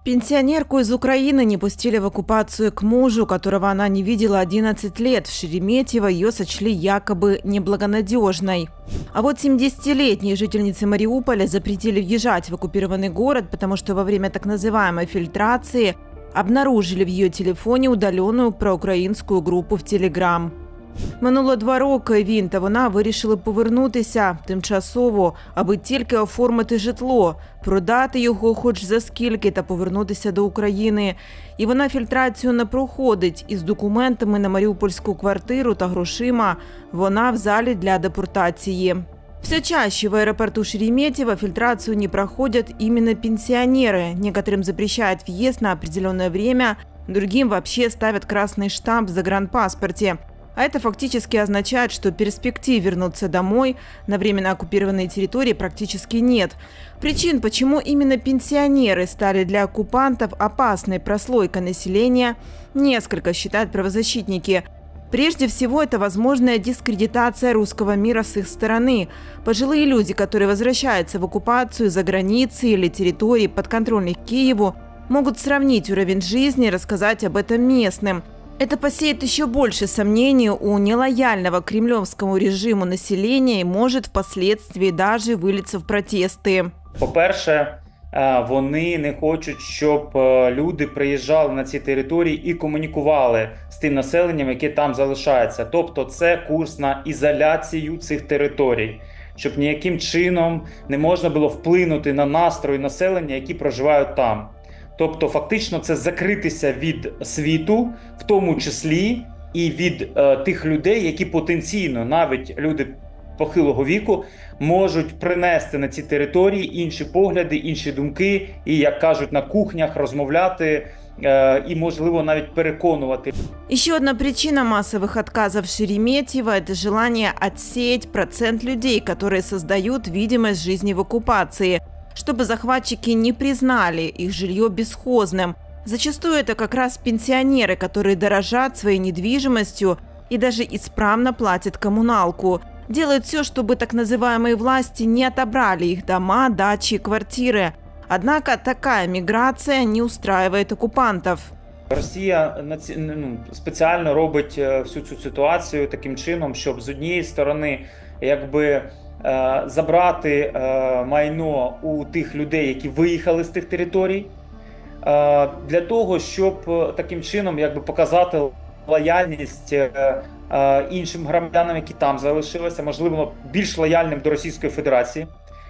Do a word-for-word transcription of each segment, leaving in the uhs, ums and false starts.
Пенсионерку из Украины не пустили в оккупацию к мужу, которого она не видела одиннадцать лет. В Шереметьево ее сочли якобы неблагонадежной. А вот семидесятилетней жительнице Мариуполя запретили въезжать в оккупированный город, потому что во время так называемой фильтрации обнаружили в ее телефоне удаленную проукраїнську групу в Телеграм. Минуло два роки він та вона вирішили повернутися тимчасово, аби тільки оформити житло, продати його хоч за скільки та повернутися до України. І вона фільтрацію не проходить. Із документами на маріупольську квартиру та грошима вона в залі для депортації. Все чаще в аэропорту Шереметьево фильтрацию не проходят именно пенсионеры. Некоторым запрещают въезд на определенное время, другим вообще ставят красный штамп в загранпаспорте. А это фактически означает, что перспектив вернуться домой на временно оккупированные территории практически нет. Причин, почему именно пенсионеры стали для оккупантов опасной прослойкой населения, несколько, считают правозащитники. Прежде всего, это возможная дискредитация русского мира с их стороны. Пожилые люди, которые возвращаются в оккупацию за границей или территории, подконтрольных Киеву, могут сравнить уровень жизни и рассказать об этом местным. Это посеет еще больше сомнений у нелояльного кремлевскому режиму населения и может впоследствии даже вылиться в протесты. По-перше, вони не хочуть, щоб люди приїжджали на ці території і комунікували з тим населенням, яке там залишається. Тобто це курс на ізоляцію цих територій, щоб ніяким чином не можна було вплинути на настрої населення, які проживають там. Тобто, фактично, це закритися від світу, в тому числі і від е, тих людей, які потенційно, навіть люди похилого віку, можуть принести на ці території інші погляди, інші думки і, як кажуть, на кухнях розмовляти э, и, можливо, навіть переконувати. Еще одна причина массовых отказов Шереметьево – это желание отсеять процент людей, которые создают видимость жизни в оккупации, чтобы захватчики не признали их жилье бесхозным. Зачастую это как раз пенсионеры, которые дорожат своей недвижимостью и даже исправно платят коммуналку. Делают все, чтобы так называемые власти не отобрали их дома, дачи и квартиры. Однако такая миграция не устраивает оккупантов. Росія ну, спеціально робить всю цю ситуацію таким чином, щоб з однієї сторони якби забрати майно у тих людей, які виїхали з тих територій, для того, щоб таким чином якби показати лояльність іншим громадянам, які там залишилися, можливо, більш лояльним до Російської Федерації.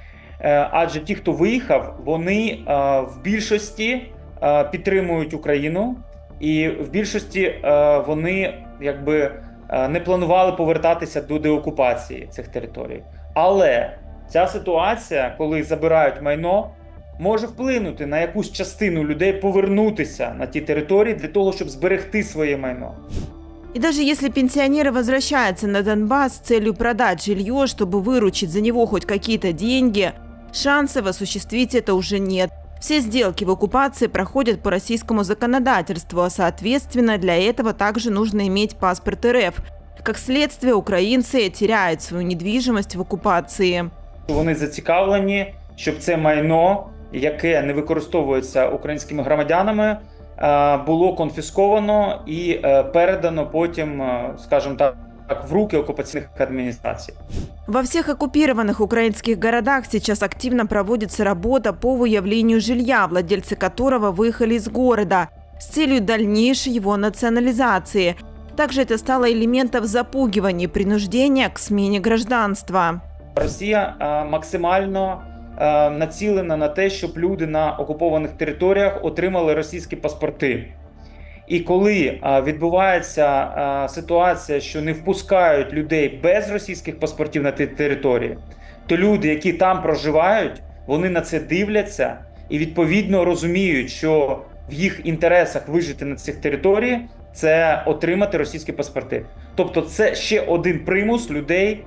Адже ті, хто виїхав, вони в більшості підтримують Україну, і в більшості вони якби не планували повертатися до деокупації цих територій. Але ця ситуація, коли забирають майно, може вплинути на якусь частину людей повернутися на ті території для того, щоб зберегти своє майно. И даже если пенсионеры возвращаются на Донбасс с целью продать жилье, чтобы выручить за него хоть какие-то деньги, шансов осуществить это уже нет. Все сделки в оккупации проходят по российскому законодательству, а соответственно для этого также нужно иметь паспорт РФ. Как следствие, украинцы теряют свою недвижимость в оккупации. Вони зацікавлені, щоб це майно, яке не використовується українськими громадянами, було конфісковано і передано потім, скажімо так, в руки оккупационных администраций. Во всех оккупированных украинских городах сейчас активно проводится работа по выявлению жилья, владельцы которого выехали из города, с целью дальнейшей его национализации. Также это стало элементом запугивания и принуждения к смене гражданства. Росія максимально націлена на те, щоб люди на окупованих територіях отримали російські паспорти. І коли відбувається ситуація, що не впускають людей без російських паспортів на ті території, то люди, які там проживають, вони на це дивляться і відповідно розуміють, що в їх інтересах вижити на цих територіях – це отримати російські паспорти. Тобто це ще один примус людей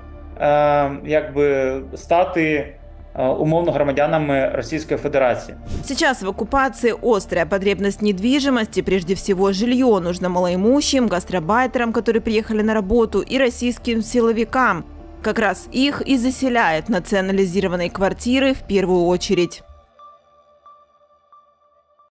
якби стати умовно громадянами Российской Федерации. Сейчас в оккупации острая потребность в недвижимости, прежде всего жилье, нужно малоимущим, гастарбайтерам, которые приехали на работу, и российским силовикам. Как раз их и заселяют национализированные квартиры в первую очередь.